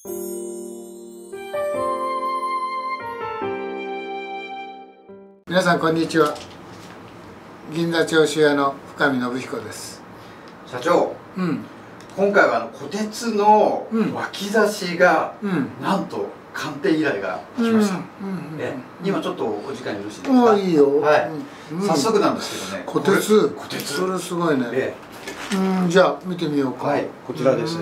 皆さんこんにちは。銀座長州屋の深見信彦です。 社長、今回は虎鉄の脇差しが、なんと鑑定依頼が来ました。今ちょっとお時間よろしいですか？ いいよ。 はい。早速なんですけどね。 虎鉄。それすごいね。じゃあ見てみようか。 はい、こちらです。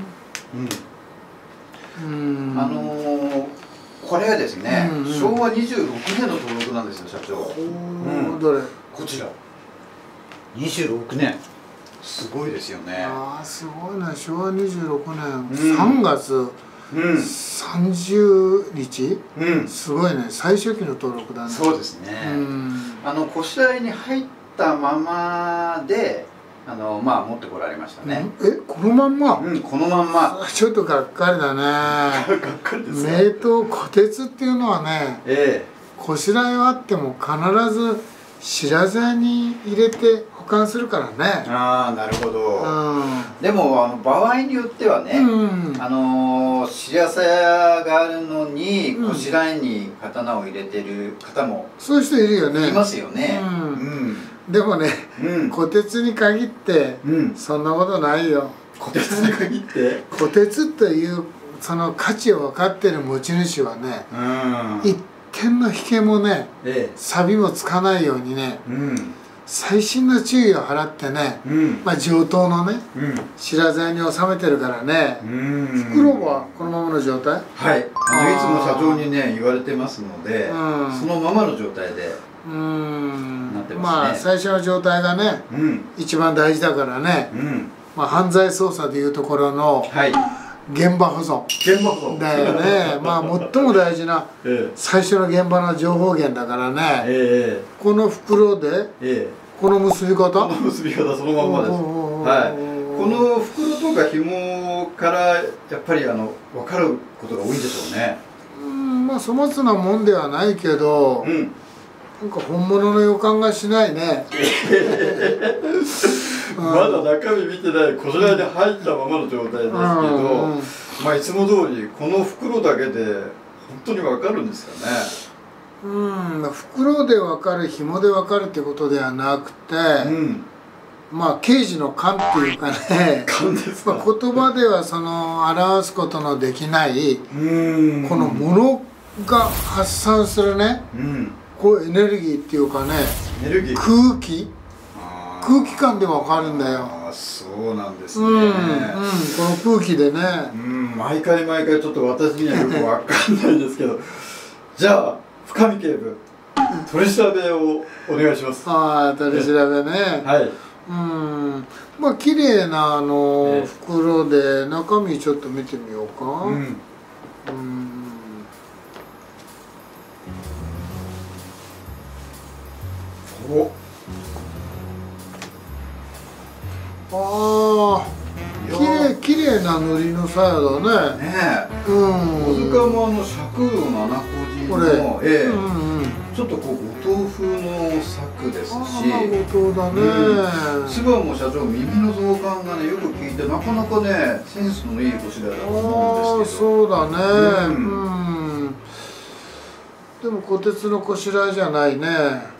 これはですね、昭和26年の登録なんですよ、社長。 どれ？ こちら。26年。すごいですよね。 すごいね。昭和26年3月30日。すごいね。最初期の登録だね。 そうですね。こしらえに入ったままで持ってこられましたね。 このまんま？ このまんま。 ちょっとがっかりだね。 がっかりですか。 名刀虎鉄っていうのはね、こしらえはあっても必ず白鞘に入れて保管するからね。 なるほど。でも場合によってはね、白鞘があるのにこしらえに刀を入れてる方もそういう人いるよね。 いますよね。 でもね、虎鉄に限ってそんなことないよ。 虎鉄に限って虎鉄というその価値を分かってる持ち主はね、一点の引けもね、錆もつかないようにね、細心の注意を払ってね、上等のね白鞘に収めてるからね。袋はこのままの状態？ はい、いつも社長にね言われてますので、そのままの状態でなってますね。 最初の状態がね一番大事だからね。犯罪捜査でいうところの現場保存だよね。最も大事な最初の現場の情報源だからね。この袋でこの結び方そのまんまです。 この袋とか紐からやっぱり分かることが多いんでしょうね。 粗末なもんではないけど、なんか本物の予感がしないね。 まだ中身見てない、こしらえで入ったままの状態ですけど、いつも通りこの袋だけで本当に分かるんですかね。 袋で分かる、紐で分かるってことではなくて、刑事の勘っていうかね、言葉では表すことのできないこのものが発散するね、エネルギーっていうかね、空気感で分かるんだよ。 そうなんですね。 この空気でね。 毎回ちょっと私にはよく分かんないんですけど、じゃあ深見警部、取り調べをお願いします。 取り調べね。綺麗な袋で中身ちょっと見てみようか。綺麗な塗りの鞘だね。 小塚も尺度7個のちょっと五島風の作ですし、 五島だね。 唾も社長、耳の増感がねよく効いて、なかなかねセンスのいいこしらえだと思うんですけど。 そうだね。でも虎鉄のこしらえじゃないね。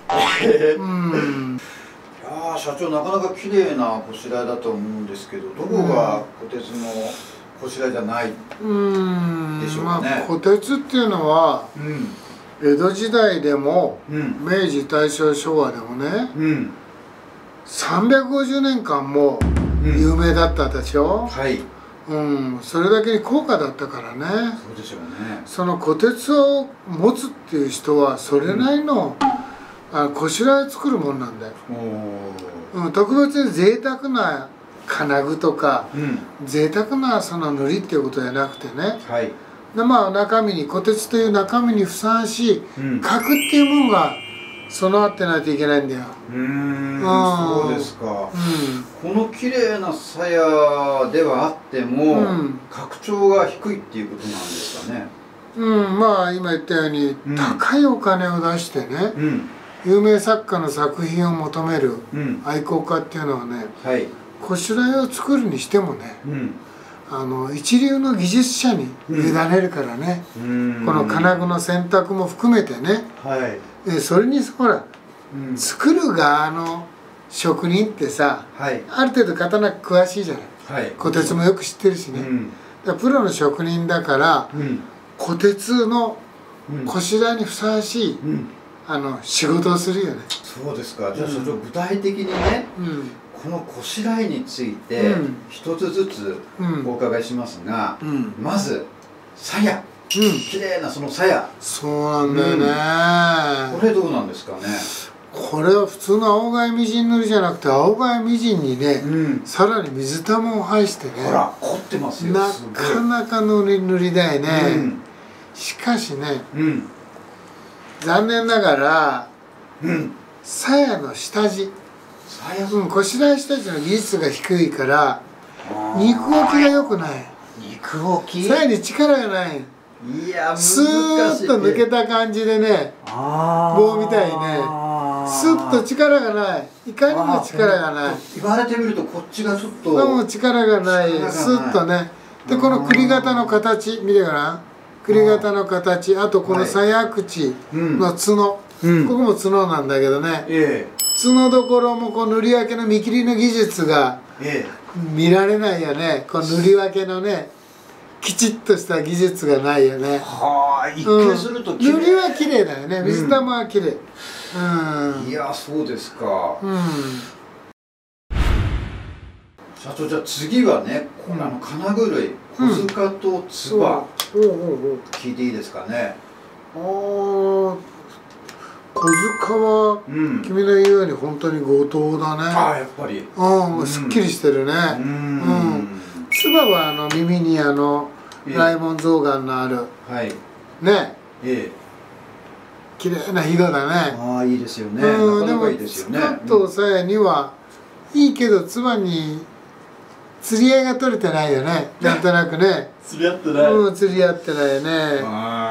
社長、なかなか綺麗なこしらえだと思うんですけど、どこが虎鉄のこしらえじゃないでしょうかね。 虎鉄っていうのは江戸時代でも明治大正昭和でもね、350年間も有名だったでしょ。それだけに高価だったからね。 そうでしょうね。 その虎鉄を持つっていう人はそれなりのこしらえ作るもんなんだよ。特別に贅沢な金具とか、贅沢な塗りっていうことじゃなくてね、中身に虎鉄という中身にふさわしい核っていうものが備わってないといけないんだよ。 そうですか。この綺麗な鞘ではあっても格調が低いっていうことなんですかね。 今言ったように高いお金を出してね、有名作家の作品を求める愛好家っていうのはね、こしらえを作るにしてもね、 一流の技術者に委ねるからね、この金具の選択も含めてね、それにほら、作る側の職人ってさ、ある程度刀詳しいじゃない、虎鉄もよく知ってるしね、だからプロの職人だから、虎鉄のこしらえにふさわしい、仕事をするよね。 そうですか。じゃあ所長、具体的にね、このこしらえについて一つずつお伺いしますが、まず鞘、綺麗なその鞘。 そうなんだよね。 これどうなんですかね。 これは普通の青貝みじん塗りじゃなくて、青貝みじんにね、さらに水玉を配してね、 ほら凝ってますよ。 なかなかの塗りだよね。しかしね、残念ながら鞘の下地、こしらえ下地の技術が低いから肉置きが良くない。 肉置き、 鞘に力がない。 いや、 スーッと抜けた感じでね、棒みたいにね、スッと力がない。いかにも力がない。 言われてみるとこっちがちょっともう力がない。スッとね。でこの栗型の形見てごらん。栗型の形、あとこの鞘口の角、ここも角なんだけどね、角どころもこう塗り分けの見切りの技術が見られないよね。この塗り分けのね、きちっとした技術がないよね。 一見すると塗りは綺麗だよね。水玉は綺麗。 いや、そうですか。社長、じゃあ次はね、金具類、小塚とつば、聞いていいですかね。 小塚は君の言うように本当に強盗だね。 やっぱりすっきりしてるね。つばは耳に雷紋象眼のあるね、綺麗な色だね。 いいですよね。 でもつばと鞘にはいいけど、つばに釣り合いが取れてないよね。なんとなくね。 釣り合ってない。 釣り合ってないよね。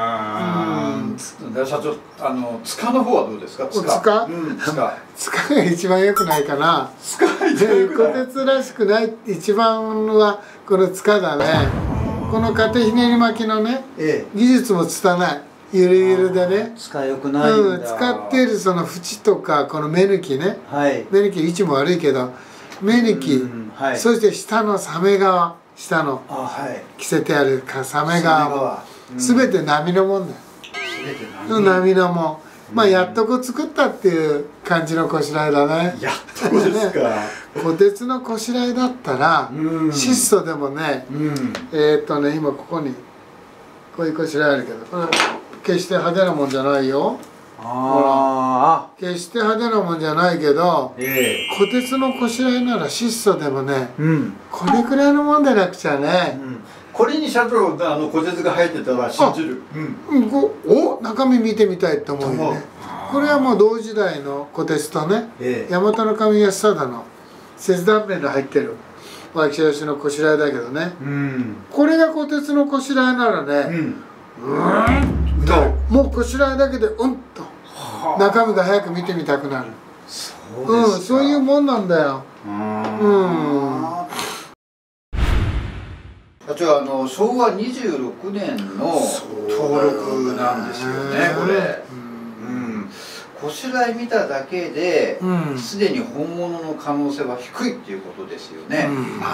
社長、塚の方はどうですか。 塚が一番良くないかな。虎鉄らしくない一番はこの塚だね。この縦ひねり巻きのね、技術も拙い。ゆるゆるでね。 塚良くないんだ。 使っているその縁とかこの目抜きね。目抜き位置も悪いけど、目抜き、そして下のサメ側、下の着せてあるサメ側も全て波のもんだよ。波のもん。まあやっとこう作ったっていう感じのこしらえだね。 やっとこですか。 虎鉄のこしらえだったら質素でもね、今ここにこういうこしらえあるけど、これ決して派手なもんじゃないよ。決して派手なもんじゃないけど、虎鉄のこしらえなら質素でもね、これくらいのもんでなくちゃね。 これに社長虎鉄が入ってたら信じる。 中身見てみたいと思うよね。これはもう同時代の虎鉄とね、大和守康貞の切断面が入ってる脇差しのこしらえだけどね、これが虎鉄のこしらえならね、もうこしらえだけでと中身が早く見てみたくなる。そういうもんなんだよ。 社長、昭和26年の登録なんですよね、これ。こしらえ見ただけですでに本物の可能性は低いっていうことですよね。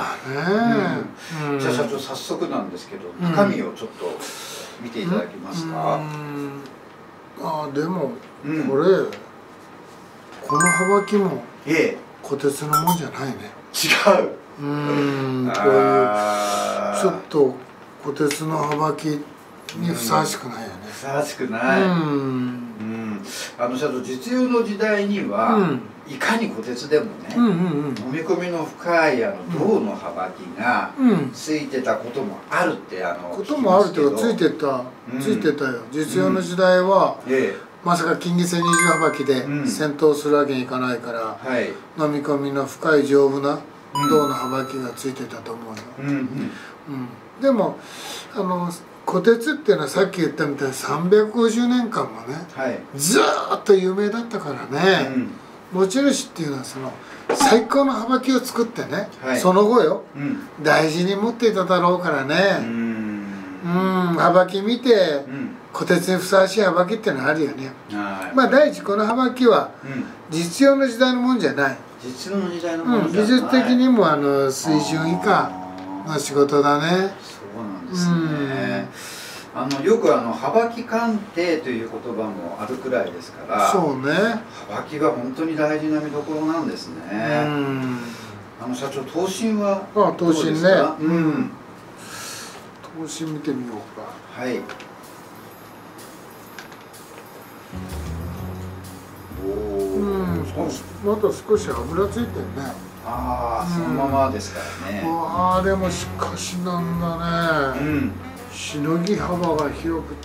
じゃあ社長、早速なんですけど中身をちょっと見ていただけますか。 でもこれこの幅木も虎鉄のもんじゃないね。 違う。 こういうちょっと虎鉄の幅木にふさわしくないよね。 ふさわしくない。社長、実用の時代にはいかに虎鉄でもね、飲み込みの深い銅の幅木がついてたこともあるってこともあるけど、ついてたよ。実用の時代はまさか金木犀二重幅木で戦闘するわけにいかないから、飲み込みの深い丈夫な銅の幅木がついてたと思うよ。でも虎鉄っていうのはさっき言ったみたいに350年間もね、ずーっと有名だったからね。 持ち主っていうのはその最高のはばきを作ってね、 はい、 その後よ、大事に持っていただろうからね。はばき見て、虎鉄にふさわしいはばきっていうのはあるよね。まあ第一このはばきは実用の時代のもんじゃない。 実用の時代のもんじゃない。 技術的にも水準以下の仕事だね。 そうなんですね。よくはばき鑑定という言葉もあるくらいですから、 そうね、 はばきが本当に大事な見どころなんですね。社長、刀身はどうですか？ 刀身ね、刀身見てみようか。 はい。 まだ少し油ついてるね。 ああ、そのままですからね。 ああ、でもしかしなんだね。しのぎ幅が広くって、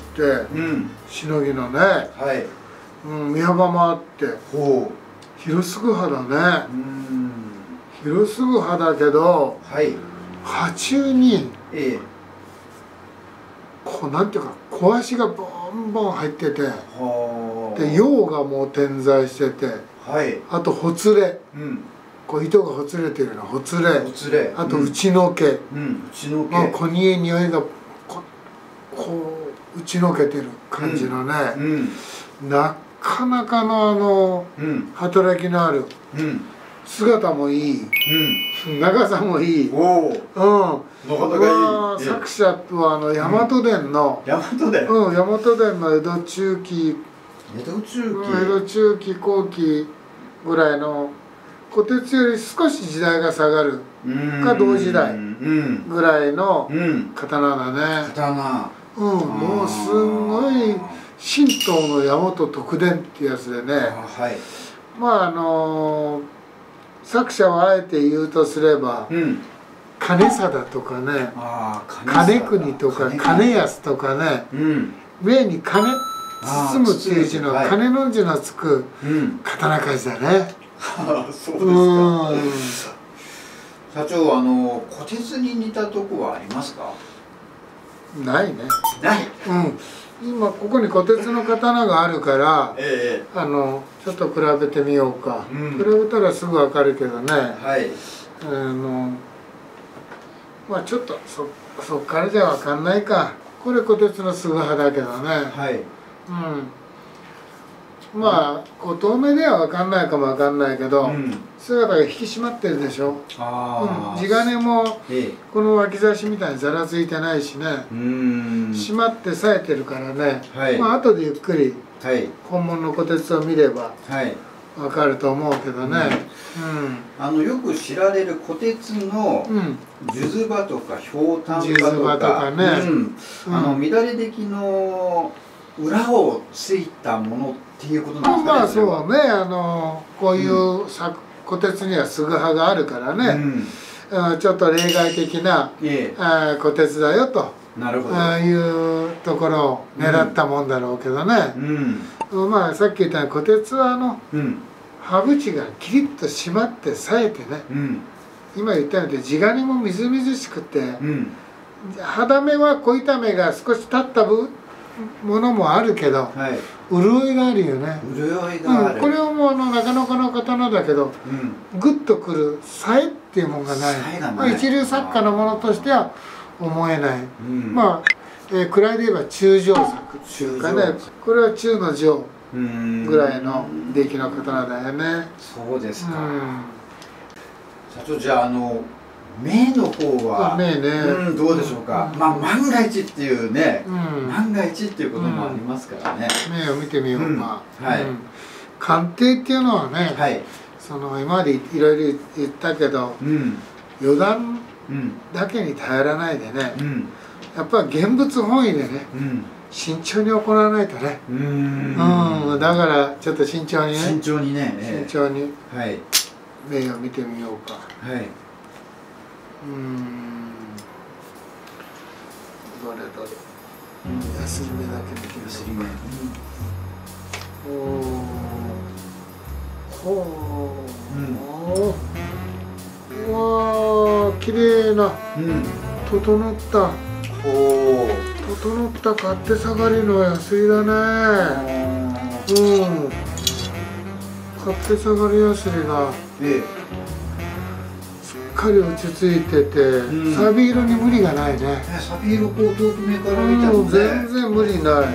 しのぎのね、身幅もあって、広すぐ刃だね。広すぐ刃だけど、刃中に、こうなんていうか小足がボンボン入ってて、で葉がもう点在してて、あとほつれ、こう糸がほつれてるのほつれ、あと内の毛、小にえ匂いがこう打ちのけてる感じのね、なかなかの働きのある、姿もいい、長さもいい、作者は大和伝の江戸中期後期ぐらいの虎鉄より少し時代が下がるか同時代ぐらいの刀だね。もうすごい神道の大和特伝っていうやつでね、まあ作者はあえて言うとすれば、金貞とかね、金国とか金安とかね、上に金包むっていう字の金の字のつく刀鍛冶だね。 そうですか。社長、虎鉄に似たとこはありますか？ ないね。 ない。 今ここに虎鉄の刀があるから、ちょっと比べてみようか。比べたらすぐわかるけどね。まあちょっとそっからじゃわかんないか。これ虎鉄のすぐ刃だけどね。まあこう遠目ではわかんないかもわかんないけど、姿が引き締まってるでしょ。地金もこの脇差しみたいにざらついてないしね、締まって冴えてるからね、まあ後でゆっくり本物の虎鉄を見ればわかると思うけどね。 よく知られる虎鉄の数珠刃とかひょうたん刃とかね、乱れ出来の裏をついたものっていうことなんですかね。 まあそうね、こういう虎鉄にはすぐ刃があるからね、ちょっと例外的な虎鉄だよというところを狙ったもんだろうけどね。まあさっき言ったように虎鉄は刃縁がキリッと締まって冴えてね、今言ったように地金もみずみずしくて、肌目は小板目が少し立ったものもあるけど、潤いがあるよね。これはもうなかなかの刀だけど、グッとくる冴えっていうものがない。一流作家のものとしては思えない。まあ位で言えば中上作っていうかね、これは中の上ぐらいの出来の刀だよね。 そうですか。社長、じゃあ目の方はどうでしょうか。まあ万が一っていうね、万が一っていうこともありますからね。 目を見てみようか。鑑定っていうのはね、今までいろいろ言ったけど、余談だけに頼らないでね、やっぱり現物本位でね、慎重に行わないとね。だからちょっと慎重に目を見てみようか。どれヤスリ目だけ見てみよう。わあ、綺麗な整った勝手下がりのヤスリだね。 勝手下がりやすりがしっかり落ち着いてて、サビ色に無理がないね。 サビ色こう遠く目から見たら全然無理ない。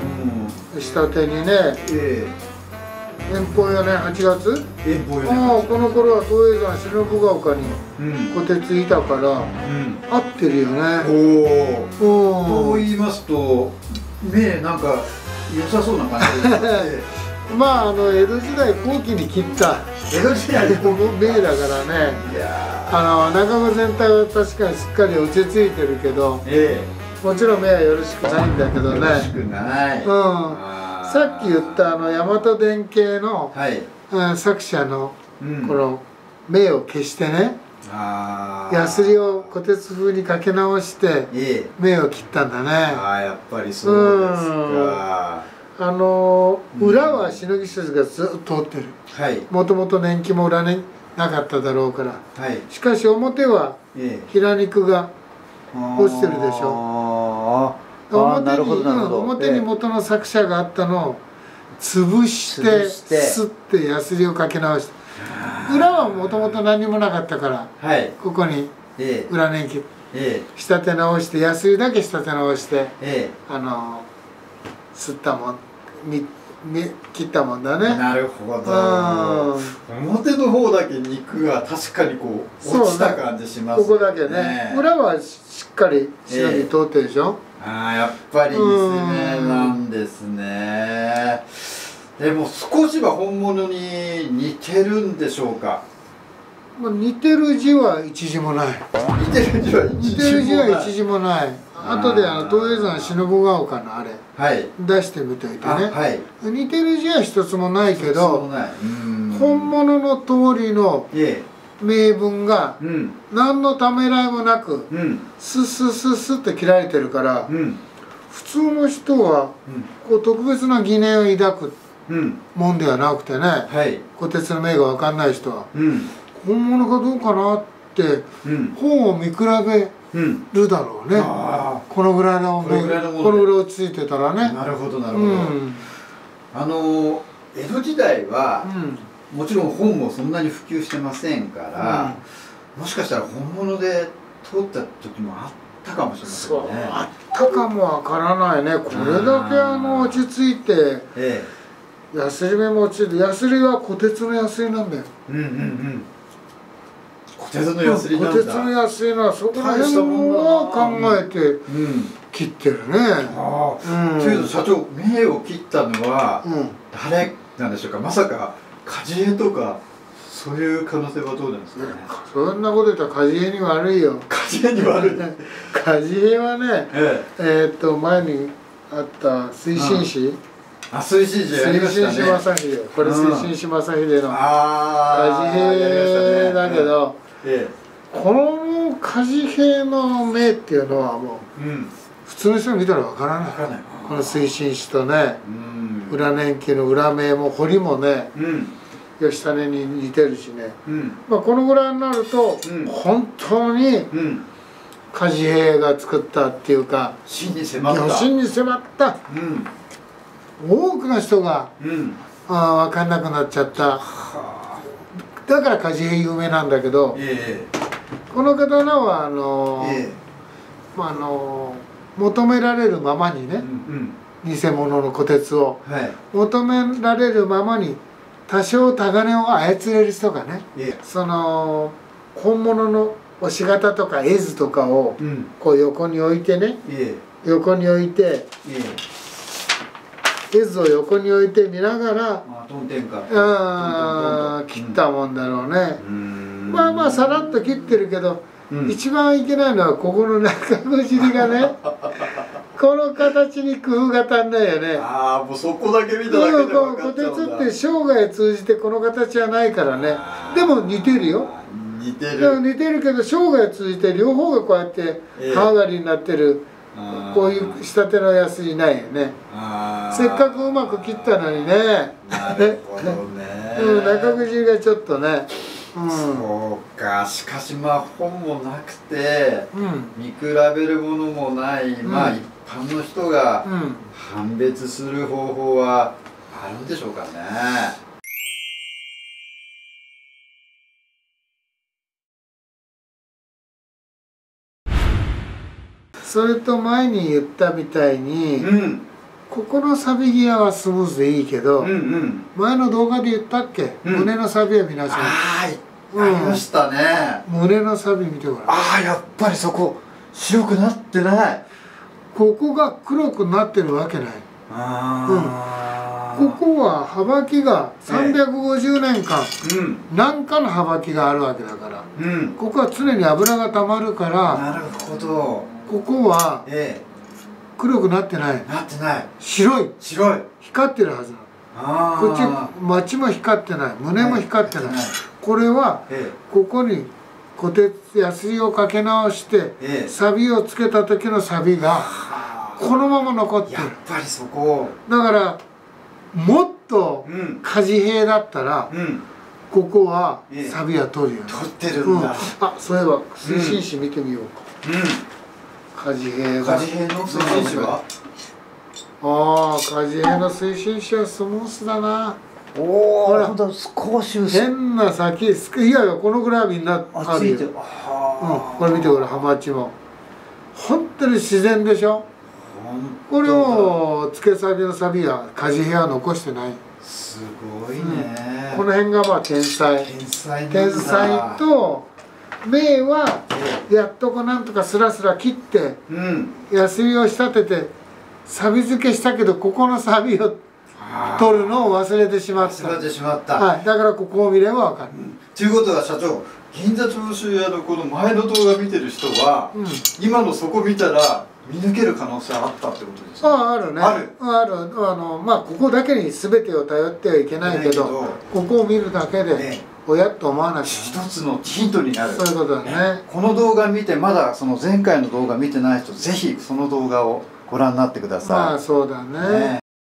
下手にね、遠方やね、8月、この頃は東映山忍ヶ丘に虎鉄いたから合ってるよね。 と言いますと目なんか良さそうな感じですね。 まあ江戸時代後期に切った江戸時代の目だからね。中村全体は確かにしっかり落ち着いてるけど、もちろん目はよろしくないんだけどね。 よろしくない。 さっき言った大和伝系の作者のこの目を消してね、ヤスリを虎鉄風にかけ直して目を切ったんだね。 やっぱりそうですか。 裏はしのぎ筋がずっと通ってる。もともと年季も裏になかっただろうから。しかし表は平肉が落ちてるでしょ。表に元の作者があったのを潰してすってヤスリをかけ直して、裏はもともと何もなかったから、ここに裏年季仕立て直して、ヤスリだけ仕立て直してすったもん切ったもんだね。 なるほど。表の方だけ肉が確かにこう落ちた感じしますね。 ここだけね。裏はしっかりしのぎ通ってるでしょ。 やっぱり偽目なんですね。でも少しは本物に似てるんでしょうか。 似てる字は一字もない。 似てる字は一字もない。後で東映山忍ヶ丘のあれ出してみといてね。似てる字は一つもないけど、本物の通りの名文が何のためらいもなくスッスッスッスッって切られてるから、普通の人はこう特別な疑念を抱くもんではなくてね、虎鉄の銘が分かんない人は本物かどうかなって本を見比べるだろうね。このぐらいのこのぐらい落ち着いてたらね。 なるほどなるほど。江戸時代はもちろん本もそんなに普及してませんから、もしかしたら本物で通った時もあったかもしれませんね。 あったかもわからないね。これだけ落ち着いて、ヤスリ目も落ちて、ヤスリは虎鉄のヤスリなんだよ。 虎鉄のヤスリなんだ。 虎鉄のヤスリのそこら辺を考えて切ってるね。 というと社長、目を切ったのは誰なんでしょうか。まさか梶江とかそういう可能性はどうなんですかね。 そんなこと言ったら梶江に悪いよ。 梶江に悪い。 梶江はね、前にあった推進士。 推進士やりましたね。 推進士正秀。これ推進士正秀の梶平だけど、この梶平の目っていうのはもう普通の人が見たらわからない。この推進士とね、裏年季の裏目も彫りもね、吉種に似てるしね。このぐらいになると本当に梶平が作ったっていうか、 真に迫った。 多くの人が分かんなくなっちゃった。だから梶平有名なんだけど、この刀は求められるままにね、偽物の虎鉄を求められるままに多少タガネを操れる人がね、その本物の押し型とか絵図とかをこう横に置いてね、横に置いて絵図を横に置いて見ながら切ったもんだろうね。まあさらっと切ってるけど、一番いけないのはここの中の尻がねこの形に工夫が足んないよね。 もうそこだけ見ただけで分かっちゃうんだ。 虎鉄って生涯通じてこの形はないからね。でも似てるよ。似てるけど生涯通じて両方がこうやって刃上がりになってる、こういう仕立てのヤスリないよね。せっかくうまく切ったのにね。 なるほどね。 中口がちょっとね。 そうか。しかし本もなくて見比べるものもない、一般の人が判別する方法はあるんでしょうかね。 それと前に言ったみたいに、ここのサビ際はスムーズでいいけど、前の動画で言ったっけ、胸のサビは皆さんありましたね。 胸のサビ見てごらん。 やっぱりそこ白くなってない。 ここが黒くなってるわけない。ここは幅木が350年間、何かの幅木があるわけだから、ここは常に油がたまるから、 なるほど、 ここは黒くなってない。 なってない。 白い。 白い。 光ってるはずなの。こっち町も光ってない、胸も光ってない。これはここに虎鉄ヤスリをかけ直してサビをつけた時のサビがこのまま残ってる。 やっぱりそこだからもっと火事兵だったらここはサビは取るよね。 取ってるんだ。 そういえば推進士見てみようか。火事兵が、 火事兵の推進士は火事兵の推進士はスムースだな。 ほら少し変な先、いやいやこのぐらいみんなあるよ。これ見てこれ、ハマチも本当に自然でしょ。これを付けサビのサビは火事兵は残してない。 すごいね。 この辺がまあ天才と名はやっとこなんとかスラスラ切ってヤスリを仕立ててサビ付けしたけど、ここのサビを取るのを忘れてしまった。だからここを見れば分かる。 ということは社長、銀座長州屋のこの前の動画見てる人は、今のそこ見たら見抜ける可能性あったってことですか？ あるね。ある。まあここだけに全てを頼ってはいけないけど、ここを見るだけで親と思わなきゃ一つのヒントになる。 そういうことだね。 この動画見てまだその前回の動画見てない人、ぜひその動画をご覧になってください。 まあそうだね。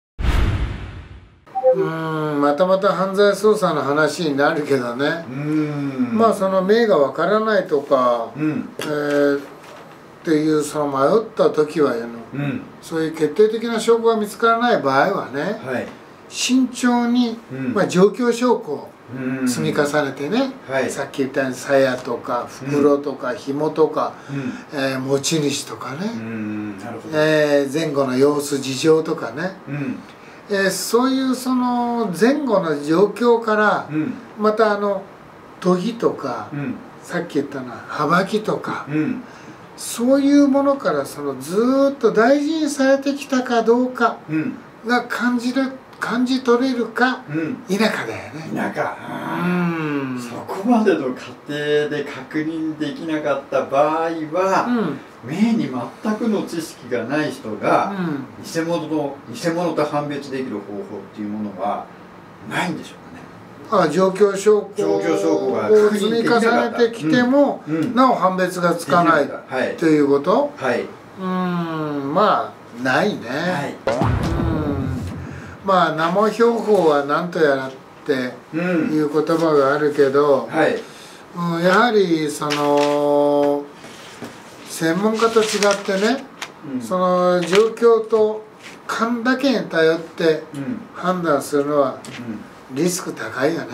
また犯罪捜査の話になるけどね。まあその名がわからないとか、っていうその迷った時はそういう決定的な証拠が見つからない場合はね、慎重に、状況証拠を積み重ねてね、さっき言ったように鞘とか袋とか紐とか、持ち主とかね、前後の様子事情とかね、そういうその前後の状況から、また研ぎとか、さっき言ったのは幅木とか、そういうものからそのずーっと大事にされてきたかどうかが感じ取れるか否かだよね。 そこまでの過程で確認できなかった場合は、名に全くの知識がない人が偽物と判別できる方法っていうものはないんでしょうかね。 状況証拠を積み重ねてきてもなお判別がつかないということ？まあないね。まあ生標法は何とやらっていう言葉があるけど、やはりその専門家と違ってね、その状況と勘だけに頼って判断するのはリスク高いよね。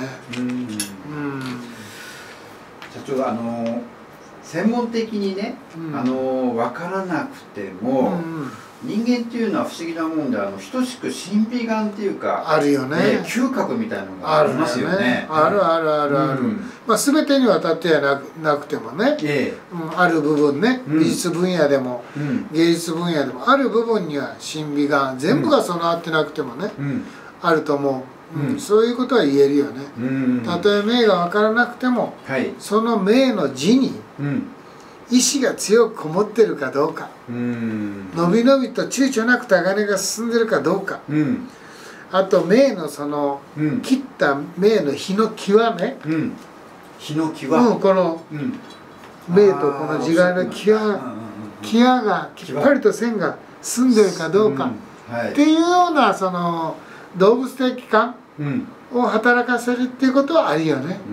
社長、専門的にね、分からなくても、人間っていうのは不思議なもんで、等しく審美眼っていうかあるよね。 嗅覚みたいなのがありますよね。 ある。まあ全てにわたってはなくてもね、ある部分ね、美術分野でも芸術分野でもある部分には審美眼、全部が備わってなくてもね、あると思う。そういうことは言えるよね。たとえ名が分からなくても、その名の字に意志が強くこもってるかどうか、のびのびと躊躇なくタガネが進んでるかどうか、あと名のその切った名の日の際ね、この名とこの字骸の際がきっぱりと線が進んでるかどうかっていうようなその動物的感を働かせるっていうことはあるよね。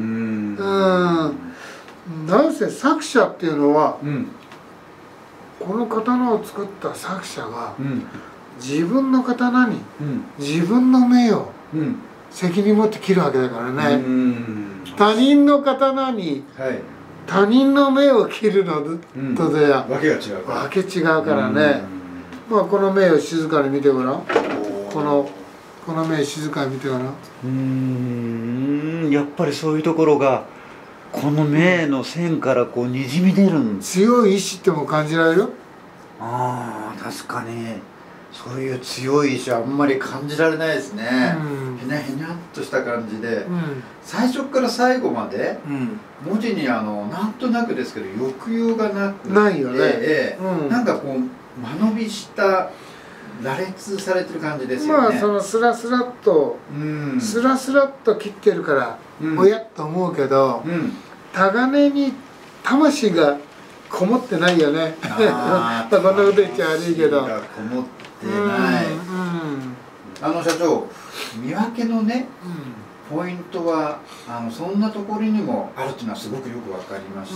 なんせ作者っていうのは、この刀を作った作者が自分の刀に自分の名を責任持って切るわけだからね。他人の刀に他人の目を切るのとではわけが違うから、 わけ違うからね。まあこの目を静かに見てごらん。この目静かに見てごらん。 やっぱりそういうところがこの目の線からこうにじみ出るん。 強い意志っても感じられる？ ああ、確かにそういう強い意志はあんまり感じられないですね。へにゃへにゃっとした感じで、最初から最後まで文字になんとなくですけど抑揚がなくて、 ないよね。 なんかこう間延びした羅列されてる感じですよね。 まあそのスラスラっとスラスラっと切ってるからおやっと思うけど、タガネに魂がこもってないよね。こんなこと言っちゃ悪いけど。 こもってない。社長、見分けのね、ポイントはそんなところにもあるっていうのはすごくよく分かりました。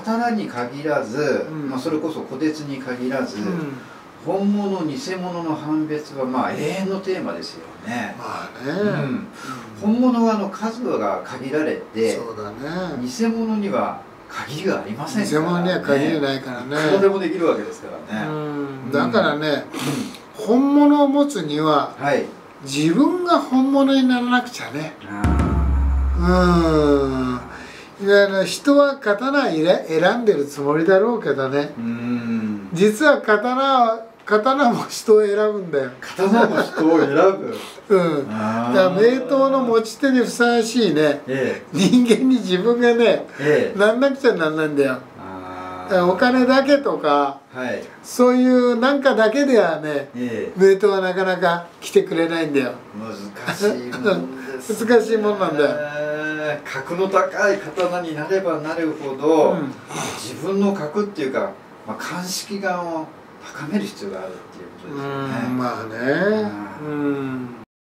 刀に限らず、それこそ虎鉄に限らず、本物偽物の判別はまあ永遠のテーマですよね。 まあね。 本物は数が限られて、 そうだね。 偽物には限りがありませんからね。 偽物には限りないからね。 いくらでもできるわけですからね。 だからね、本物を持つには自分が本物にならなくちゃね。人は刀選んでるつもりだろうけどね。実は刀も人を選ぶんだよ。 刀も人を選ぶ。 だから名刀の持ち手にふさわしいね、人間に自分がね、なんなくちゃなんないんだよ。お金だけとか、そういうなんかだけではね、名刀はなかなか来てくれないんだよ。 難しいもんですね。 難しいもんなんだよ。 格の高い刀になればなるほど、自分の格っていうか、鑑識眼を高める必要があるっていうことですよね。 まあね。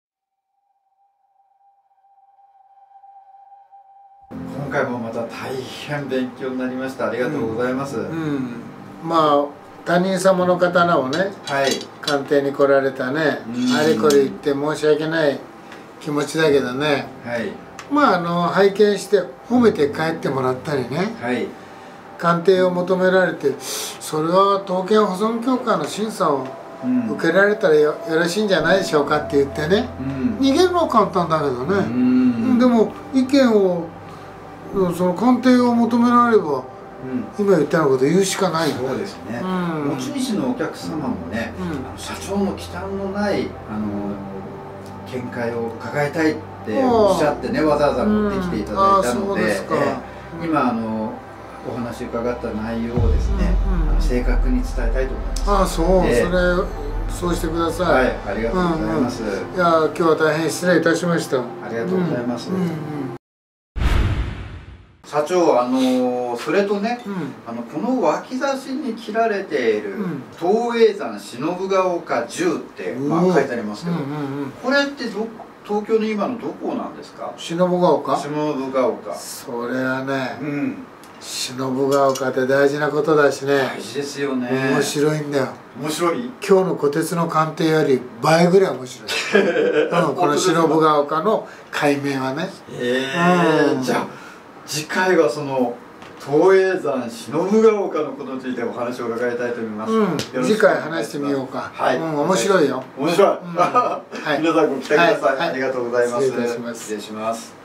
今回もまた大変勉強になりました。ありがとうございます。 まあ他人様の刀をね、鑑定に来られたね、あれこれ言って申し訳ない気持ちだけどね。まあ拝見して褒めて帰ってもらったりね。鑑定を求められて、それは刀剣保存協会の審査を受けられたらよろしいんじゃないでしょうかって言ってね、逃げるのは簡単だけどね。でも意見をその鑑定を求められれば、今言ったようなこと言うしかないよね。 そうですね。持ち主のお客様もね、社長の忌憚のない見解を伺いたいっておっしゃってね、わざわざ持ってきていただいたので、今お話伺った内容をですね、正確に伝えたいと思います。 そうしてください。 ありがとうございます。 いや、今日は大変失礼いたしました。 ありがとうございます。社長、それとね、この脇差しに切られている東叡山忍ヶ丘10って書いてありますけど、これって東京の今のどこなんですか？ 忍ヶ丘？ 忍ヶ丘。 それはね、忍ヶ丘って大事なことだしね。 大事ですよね。 面白いんだよ。 面白い？ 今日の虎鉄の鑑定より倍ぐらい面白い。この忍ヶ丘の解明はね。 じゃあ次回はその東叡山忍ヶ丘のことについてお話を伺いたいと思います。 次回話してみようか。面白いよ。 面白い。皆さんご期待ください。ありがとうございます。 失礼いたします。 失礼します。